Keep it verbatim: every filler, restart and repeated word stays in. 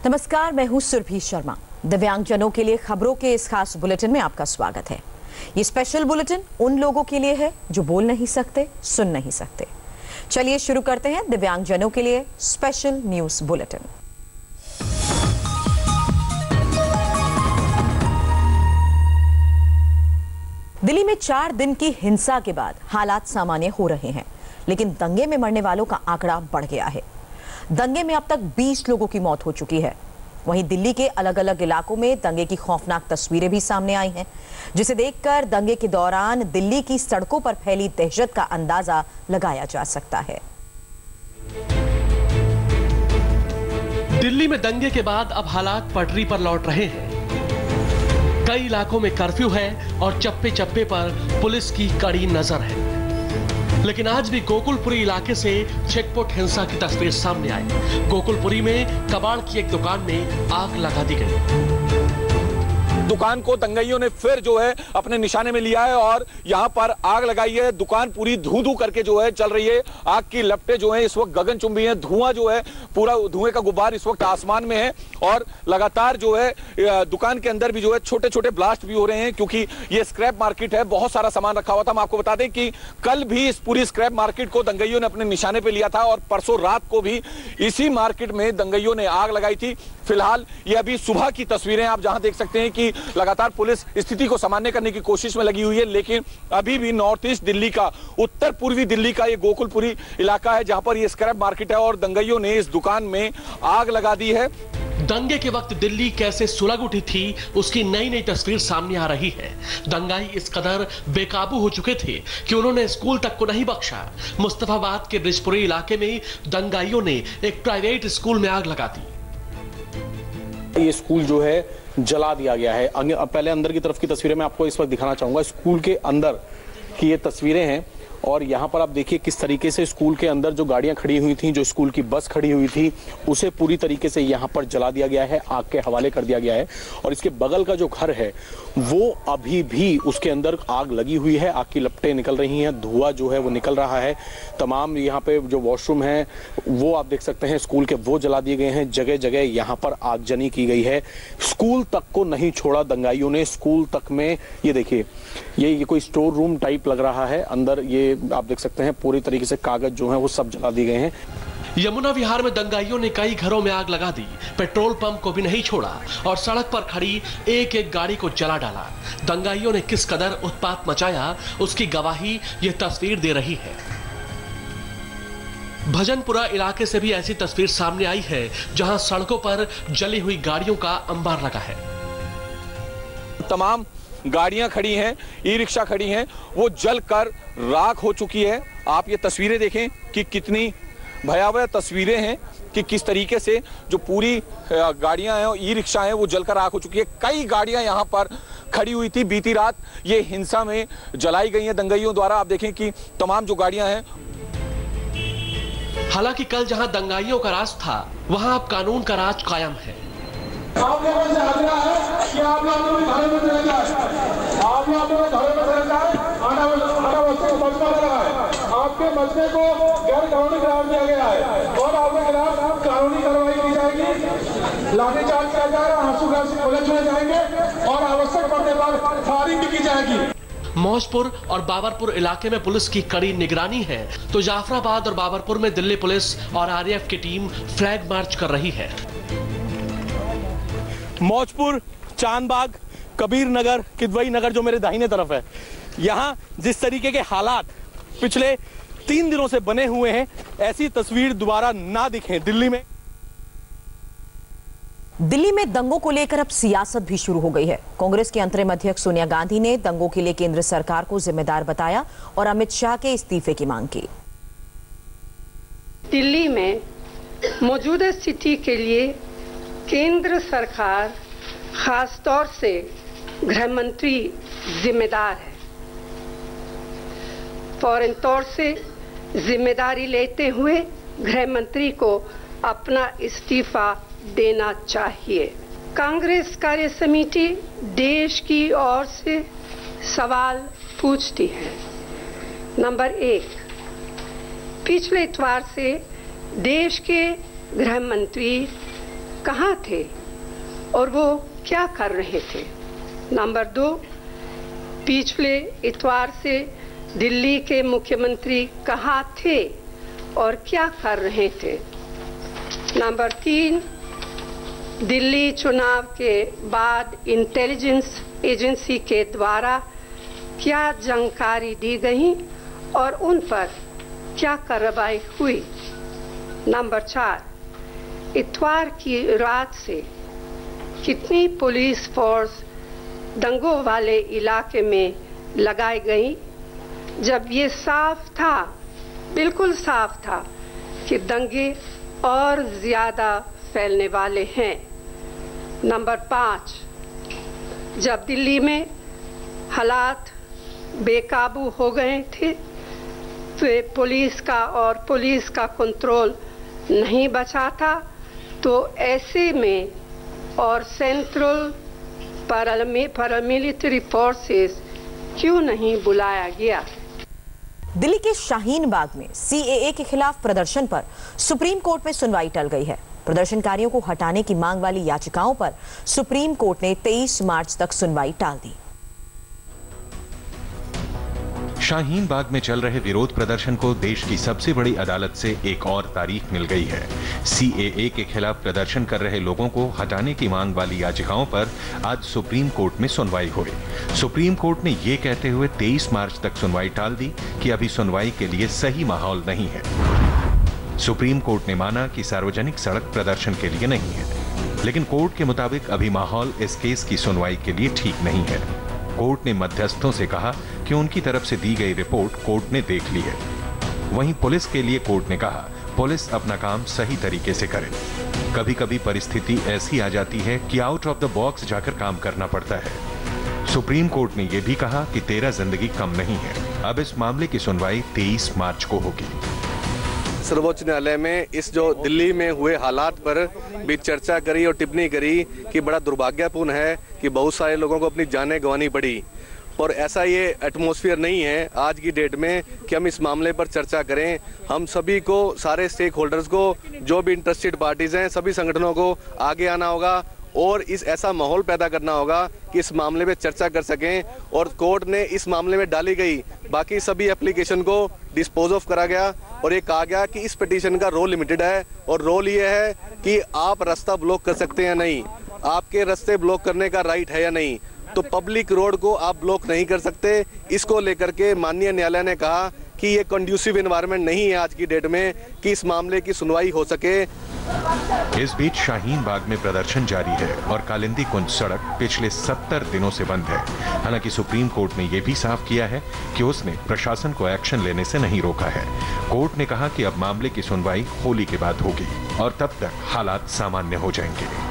नमस्कार, मैं हूं सुरभि शर्मा। दिव्यांगजनों के लिए खबरों के इस खास बुलेटिन में आपका स्वागत है। ये स्पेशल बुलेटिन उन लोगों के लिए है जो बोल नहीं सकते, सुन नहीं सकते। चलिए शुरू करते हैं दिव्यांगजनों के लिए स्पेशल न्यूज बुलेटिन। दिल्ली में चार दिन की हिंसा के बाद हालात सामान्य हो रहे हैं, लेकिन दंगे में मरने वालों का आंकड़ा बढ़ गया है। दंगे में अब तक बीस लोगों की मौत हो चुकी है। वहीं दिल्ली के अलग अलग इलाकों में दंगे की खौफनाक तस्वीरें भी सामने आई हैं, जिसे देखकर दंगे के दौरान दिल्ली की सड़कों पर फैली दहशत का अंदाजा लगाया जा सकता है। दिल्ली में दंगे के बाद अब हालात पटरी पर लौट रहे हैं। कई इलाकों में कर्फ्यू है और चप्पे चप्पे पर पुलिस की कड़ी नजर है, लेकिन आज भी गोकुलपुरी इलाके से छिटपुट हिंसा की तस्वीर सामने आई। गोकुलपुरी में कबाड़ की एक दुकान में आग लगा दी गई। दुकान को दंगाइयों ने फिर जो है अपने निशाने में लिया है और यहां पर आग लगाई है। दुकान पूरी धू धू करके जो है चल रही है। आग की लपटें जो है इस वक्त गगनचुंबी हैं। धुआं जो है पूरा धुएं का गुब्बार इस वक्त आसमान में है और लगातार जो है दुकान के अंदर भी जो है छोटे छोटे ब्लास्ट भी हो रहे हैं, क्योंकि ये स्क्रैप मार्केट है। बहुत सारा सामान रखा हुआ था। हम आपको बता दें कि कल भी इस पूरी स्क्रैप मार्केट को दंगाइयों ने अपने निशाने पे लिया था और परसों रात को भी इसी मार्केट में दंगाइयों ने आग लगाई थी। फिलहाल ये अभी सुबह की तस्वीरें आप जहां देख सकते हैं कि लगातार पुलिस स्थिति को सामान्य करने की कोशिश में लगी हुई है, लेकिन अभी भी नॉर्थ ईस्ट दिल्ली का, उत्तर पूर्वी दिल्ली का ये गोकुलपुरी इलाका है जहां पर ये स्क्रैप मार्केट है और दंगाइयों ने इस दुकान में आग लगा दी है। दंगे के वक्त दिल्ली कैसे सुलग उठी थी, उसकी नई नई तस्वीर सामने आ रही है। दंगाई इस कदर बेकाबू हो चुके थे कि उन्होंने स्कूल तक को नहीं बख्शा। मुस्तफाबाद के ब्रिजपुरी इलाके में दंगाइयों ने एक प्राइवेट स्कूल में आग लगा दी। ये स्कूल जो है जला दिया गया है। पहले अंदर की तरफ की तस्वीरें मैं आपको इस वक्त दिखाना चाहूंगा। स्कूल के अंदर की ये तस्वीरें हैं और यहाँ पर आप देखिए किस तरीके से स्कूल के अंदर जो गाड़ियां खड़ी हुई थी, जो स्कूल की बस खड़ी हुई थी, उसे पूरी तरीके से यहाँ पर जला दिया गया है, आग के हवाले कर दिया गया है। और इसके बगल का जो घर है वो अभी भी उसके अंदर आग लगी हुई है। आग की लपटें निकल रही हैं, धुआं जो है वो निकल रहा है। तमाम यहाँ पे जो वॉशरूम है वो आप देख सकते हैं स्कूल के, वो जला दिए गए हैं। जगह जगह यहाँ पर आगजनी की गई है। स्कूल तक को नहीं छोड़ा दंगाइयों ने। स्कूल तक में ये देखिए, ये ये कोई स्टोर रूम टाइप लग रहा है। अंदर ये आप देख सकते हैं पूरी तरीके से कागज जो है वो सब जला दिए गए हैं। यमुना विहार में दंगाइयों ने कई घरों में आग लगा दी, पेट्रोल पंप को भी नहीं छोड़ा और सड़क पर खड़ी एक एक गाड़ी को जला डाला। दंगाइयों ने किस कदर उत्पात मचाया, उसकी गवाही ये तस्वीर दे रही है। भजनपुरा इलाके से भी ऐसी तस्वीर सामने आई है, जहां सड़कों पर जली हुई गाड़ियों का अंबार लगा है। तमाम गाड़ियां खड़ी हैं, ई रिक्शा खड़ी हैं, वो जलकर राख हो चुकी है। आप ये तस्वीरें देखें कि कितनी भयावह तस्वीरें हैं कि किस तरीके से जो पूरी गाड़ियां हैं, ई रिक्शा हैं, वो जलकर राख हो चुकी है। कई गाड़ियां यहां पर खड़ी हुई थी। बीती रात ये हिंसा में जलाई गई हैं दंगाइयों द्वारा। आप देखें कि तमाम जो गाड़ियां हैं। हालांकि कल जहां दंगाइयों का राज था, वहां अब कानून का राज कायम है। आप लोगों से आग्रह है कि आप लोग अपने घरों में चले जाएं। आप लोग अपने घरों में चले जाएं। आना आना बच्चे को बचपा लगा है। आपके बच्चे को गैर कानूनी करार दिया गया है और आपके खिलाफ कानूनी कार्रवाई की जाएगी। लाठीचार्ज किया जाएगा, आंसू गैस से खोले छुए जाएंगे और आवश्यक पड़ने पर फायरिंग भी की जाएगी। मौजपुर और बाबरपुर इलाके में पुलिस की कड़ी निगरानी है, तो जाफराबाद और बाबरपुर में दिल्ली पुलिस और आरएएफ की टीम फ्लैग मार्च कर रही है। मौजपुर, चांदबाग, कबीर नगर, किदवई नगर जो मेरे दाहिने तरफ है, यहाँ जिस तरीके के हालात पिछले तीन दिनों से बने हुए हैं, ऐसी तस्वीर दोबारा ना दिखे दिल्ली में। दिल्ली में दंगों को लेकर अब सियासत भी शुरू हो गई है। कांग्रेस के अंतरिम अध्यक्ष सोनिया गांधी ने दंगों के लिए केंद्र सरकार को जिम्मेदार बताया और अमित शाह के इस्तीफे की मांग की। दिल्ली में मौजूदा स्थिति के लिए केंद्र सरकार, खास तौर से गृह मंत्री जिम्मेदार है। फौरन तौर से जिम्मेदारी लेते हुए गृह मंत्री को अपना इस्तीफा देना चाहिए। कांग्रेस कार्य समिति देश की ओर से सवाल पूछती है। नंबर एक, पिछले इतवार से देश के गृह मंत्री कहाँ थे और वो क्या कर रहे थे। नंबर दो, पिछले इतवार से दिल्ली के मुख्यमंत्री कहाँ थे और क्या कर रहे थे। नंबर तीन, दिल्ली चुनाव के बाद इंटेलिजेंस एजेंसी के द्वारा क्या जानकारी दी गई और उन पर क्या कार्रवाई हुई। नंबर चार, इतवार की रात से कितनी पुलिस फोर्स दंगों वाले इलाके में लगाई गई, जब ये साफ था, बिल्कुल साफ था कि दंगे और ज्यादा फैलने वाले हैं। नंबर पाँच, जब दिल्ली में हालात बेकाबू हो गए थे तो पुलिस का और पुलिस का कंट्रोल नहीं बचा था, तो ऐसे में और सेंट्रल पैरामिलिट्री फोर्सेस क्यों नहीं बुलाया गया। दिल्ली के शाहीन बाग में सीएए के खिलाफ प्रदर्शन पर सुप्रीम कोर्ट में सुनवाई टल गई है। प्रदर्शनकारियों को हटाने की मांग वाली याचिकाओं पर सुप्रीम कोर्ट ने तेईस मार्च तक सुनवाई टाल दी। शाहीन बाग में चल रहे विरोध प्रदर्शन को देश की सबसे बड़ी अदालत से एक और तारीख मिल गई है। सीएए के खिलाफ प्रदर्शन कर रहे लोगों को हटाने की मांग वाली याचिकाओं पर आज सुप्रीम कोर्ट में सुनवाई हुई। सुप्रीम कोर्ट ने यह कहते हुए तेईस मार्च तक सुनवाई टाल दी कि अभी सुनवाई के लिए सही माहौल नहीं है। सुप्रीम कोर्ट ने माना कि सार्वजनिक सड़क प्रदर्शन के लिए नहीं है, लेकिन कोर्ट के मुताबिक अभी माहौल इस केस की सुनवाई के लिए ठीक नहीं है। कोर्ट ने मध्यस्थों से कहा कि उनकी तरफ से दी गई रिपोर्ट कोर्ट ने देख ली है। वहीं पुलिस के लिए कोर्ट ने कहा पुलिस अपना काम सही तरीके से करे। कभी कभी परिस्थिति ऐसी आ जाती है कि आउट ऑफ द बॉक्स जाकर काम करना पड़ता है। सुप्रीम कोर्ट ने यह भी कहा कि तेरा जिंदगी कम नहीं है। अब इस मामले की सुनवाई तेईस मार्च को होगी। सर्वोच्च न्यायालय में इस जो दिल्ली में हुए हालात पर भी चर्चा करी और टिप्पणी करी कि बड़ा दुर्भाग्यपूर्ण है कि बहुत सारे लोगों को अपनी जानें गंवानी पड़ी, और ऐसा ये एटमॉस्फेयर नहीं है आज की डेट में कि हम इस मामले पर चर्चा करें। हम सभी को, सारे स्टेक होल्डर्स को, जो भी इंटरेस्टेड पार्टीज हैं, सभी संगठनों को आगे आना होगा और इस ऐसा माहौल पैदा करना होगा कि इस मामले में चर्चा कर सकें। और कोर्ट ने इस मामले में डाली गई बाकी सभी एप्लीकेशन को डिस्पोज ऑफ करा गया और ये कहा गया कि इस पिटीशन का रोल लिमिटेड है और रोल ये है कि आप रास्ता ब्लॉक कर सकते हैं या नहीं, आपके रास्ते ब्लॉक करने का राइट है या नहीं, तो पब्लिक रोड को आप ब्लॉक नहीं कर सकते। इसको लेकर के माननीय न्यायालय ने कहा कि ये कंड्यूसिव एनवायरनमेंट नहीं है आज की डेट में कि इस मामले की सुनवाई हो सके। इस बीच शाहीन बाग में प्रदर्शन जारी है और कालिंदी कुंज सड़क पिछले सत्तर दिनों से बंद है। हालांकि सुप्रीम कोर्ट ने यह भी साफ किया है कि उसने प्रशासन को एक्शन लेने से नहीं रोका है। कोर्ट ने कहा कि अब मामले की सुनवाई होली के बाद होगी और तब तक हालात सामान्य हो जाएंगे।